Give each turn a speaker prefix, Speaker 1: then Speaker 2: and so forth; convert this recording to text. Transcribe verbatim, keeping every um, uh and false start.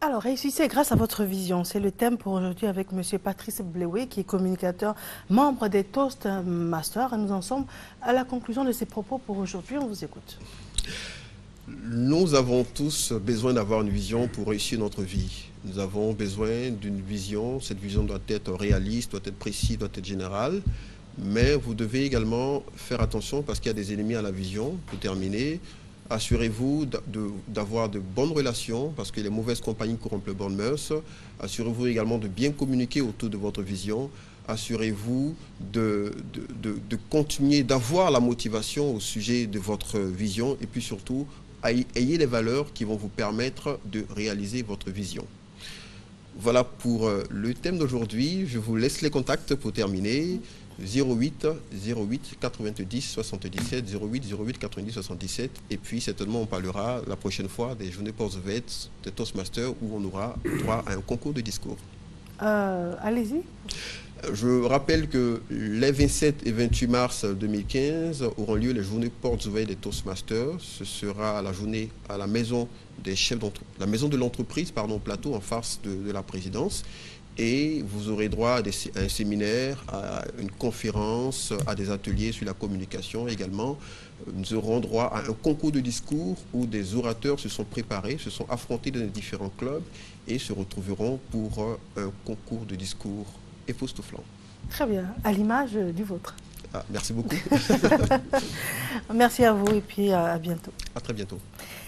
Speaker 1: Alors, réussissez grâce à votre vision. C'est le thème pour aujourd'hui avec M. Patrice Blewé, qui est communicateur, membre des Toastmasters. Et nous en sommes à la conclusion de ces propos pour aujourd'hui. On vous écoute.
Speaker 2: Nous avons tous besoin d'avoir une vision pour réussir notre vie. Nous avons besoin d'une vision. Cette vision doit être réaliste, doit être précise, doit être générale. Mais vous devez également faire attention parce qu'il y a des ennemis à la vision. Pour terminer, assurez-vous d'avoir de, de bonnes relations parce que les mauvaises compagnies corrompent le bonnes mœurs. Assurez-vous également de bien communiquer autour de votre vision. Assurez-vous de, de, de, de continuer d'avoir la motivation au sujet de votre vision et puis surtout, ayez les valeurs qui vont vous permettre de réaliser votre vision. Voilà pour le thème d'aujourd'hui. Je vous laisse les contacts pour terminer. zéro huit zéro huit quatre-vingt-dix soixante-dix-sept zéro huit zéro huit quatre-vingt-dix soixante-dix-sept et puis certainement on parlera la prochaine fois des journées portes ouvertes de Toastmasters où on aura droit à un concours de discours.
Speaker 1: Euh, Allez-y.
Speaker 2: Je rappelle que les vingt-sept et vingt-huit mars deux mille quinze auront lieu les journées portes ouvertes des Toastmasters. Ce sera la journée à la maison des chefs d'entreprise, la maison de l'entreprise, pardon, plateau en face de, de la présidence. Et vous aurez droit à, des, à un séminaire, à une conférence, à des ateliers sur la communication également. Nous aurons droit à un concours de discours où des orateurs se sont préparés, se sont affrontés dans les différents clubs et se retrouveront pour un concours de discours époustouflant.
Speaker 1: Très bien, à l'image du vôtre.
Speaker 2: Ah, merci beaucoup.
Speaker 1: Merci à vous et puis à bientôt.
Speaker 2: À très bientôt.